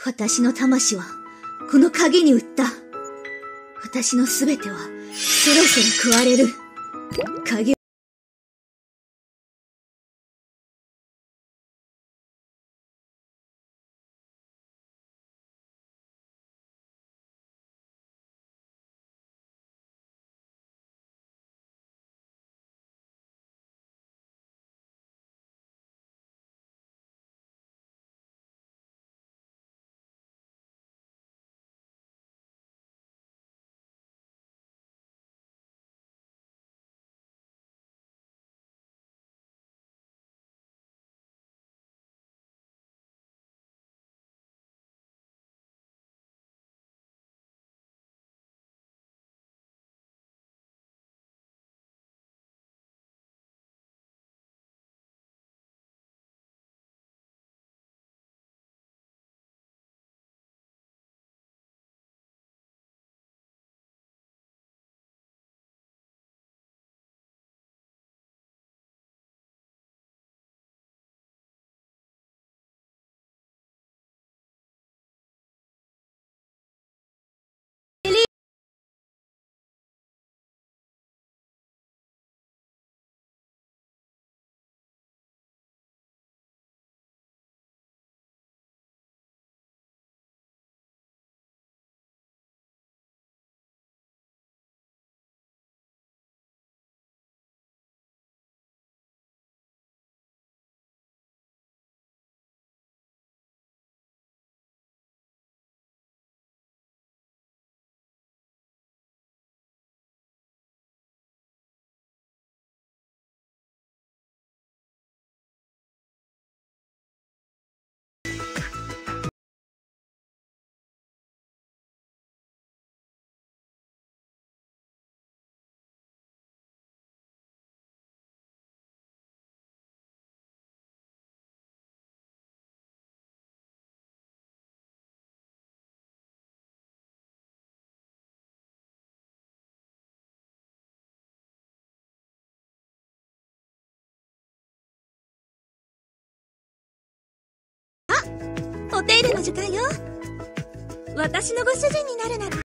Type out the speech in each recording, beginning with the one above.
私の魂は、この影に売った。私のすべては、そろそろ食われる。影お手入れの時間よ。私のご主人になるなら。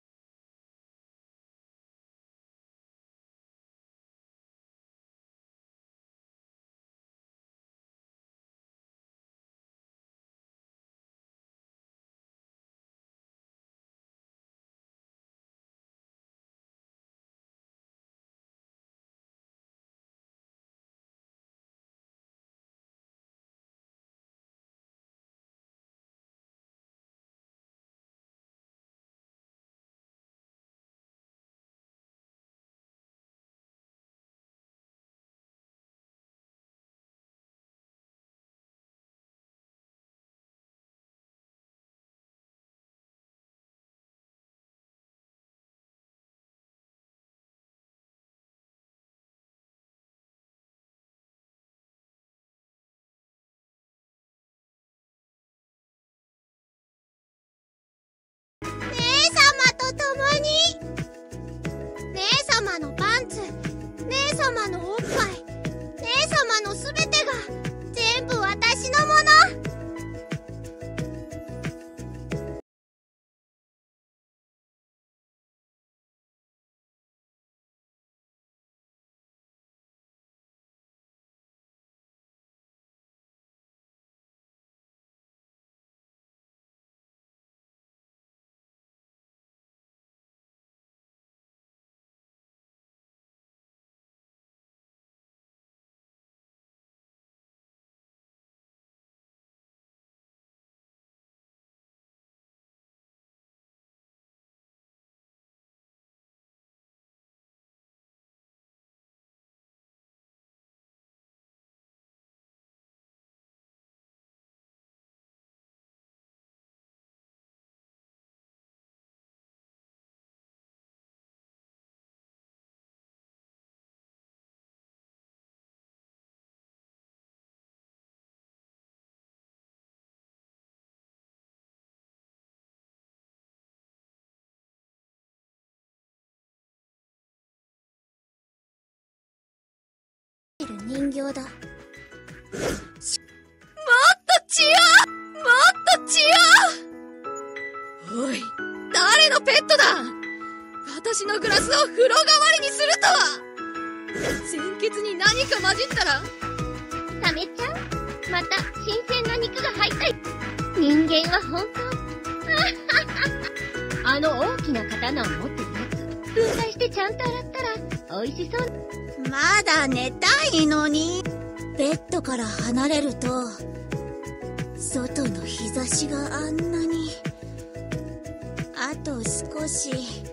姉様のパンツ、姉様のおっぱい、姉様のすべてが全部私のもの。人形だ。もっと血を！もっと血を！ だ。私のグラスを風呂代わりにするとは。鮮血に何か混じったら。 サメちゃん、また新鮮な肉が入った。人間は本当。あの大きな刀を持ってるやつ、分解してちゃんと洗ったら美味しそう。 まだ寝たいのに。ベッドから離れると、外の日差しがあんなに。あと少し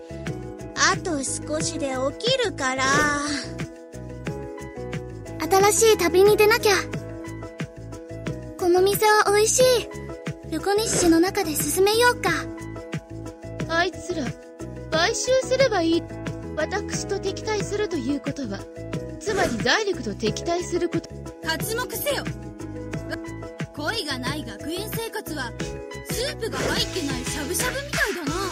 で起きるから。 新しい旅に出なきゃ。この店は美味しい。ルコニッシュの中で進めようか。 あいつら買収すればいい。私と敵対するということは、つまり財力と敵対すること。 刮目せよ。恋がない学園生活はスープが入ってないしゃぶしゃぶみたいだな。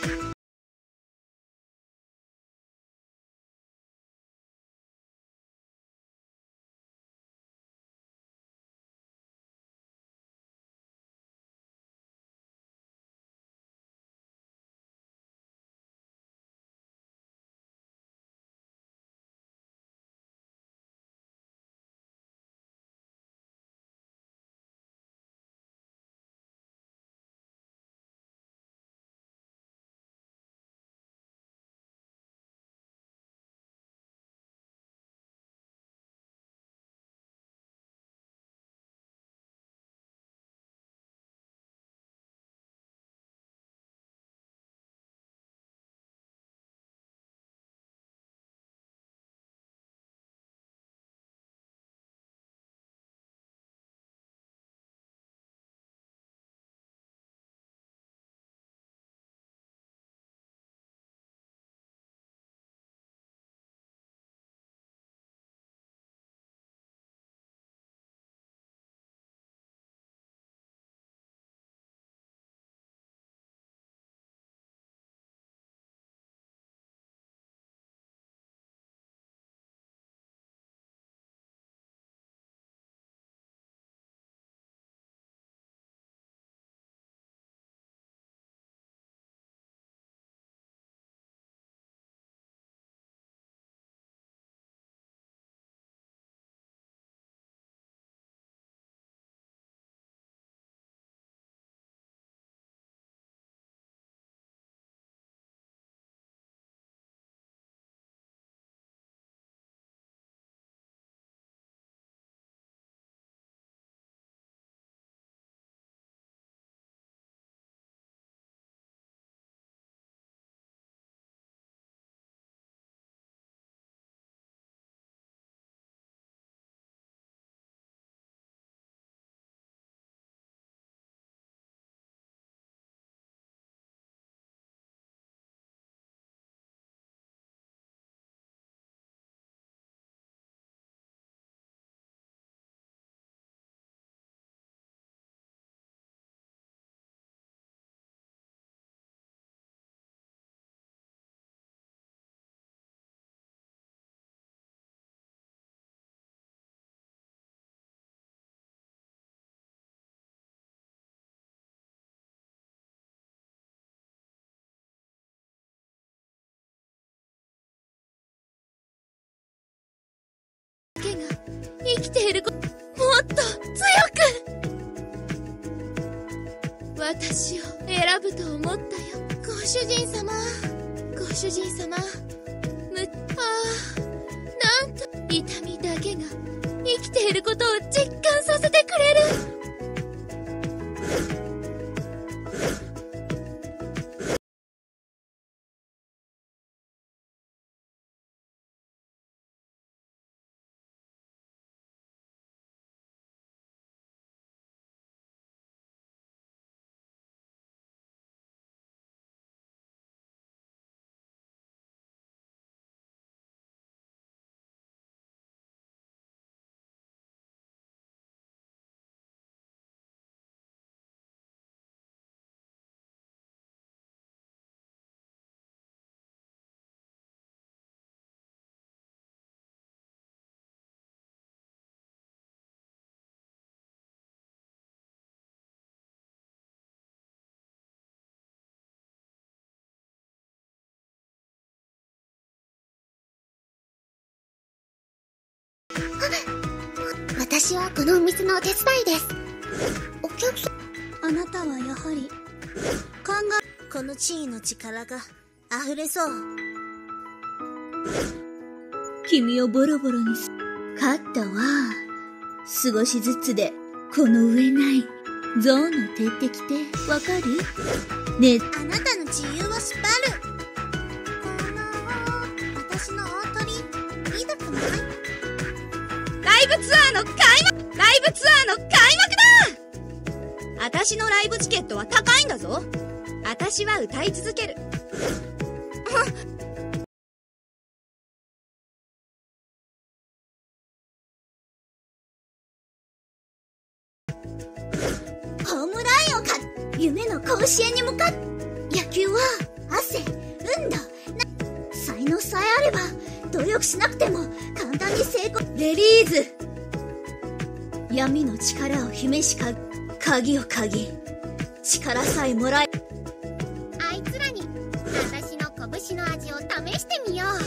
生きているもっと強く。私を選ぶと思ったよ。ご主人様、ご主人様。なんと痛みだけが生きていることを実感させてくれる。 私はこのお店のお手伝いです。お客さん。 あなたはやはりこの地位の力が溢れそう。君をボロボロに勝ったわ。少しずつでこの上ないゾーンの鉄敵ってわかる？ね、あなたの自由はスパル。私の大鳥いいだくない？ ライブツアーの開幕だ！私のライブチケットは高いんだぞ。私は歌い続ける。 ホームランを夢の甲子園に向かっ野球は汗、運動才能さえあれば努力しなくても簡単に成功。レリーズ、闇の力を秘めし鍵を鍵、力さえもらえ。 あいつらに私の拳の味を試してみよう。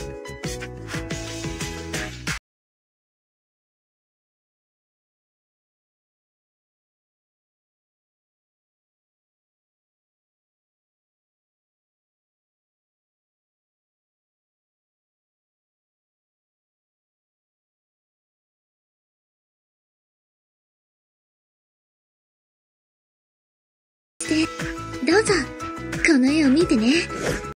どうぞ、この絵を見てね。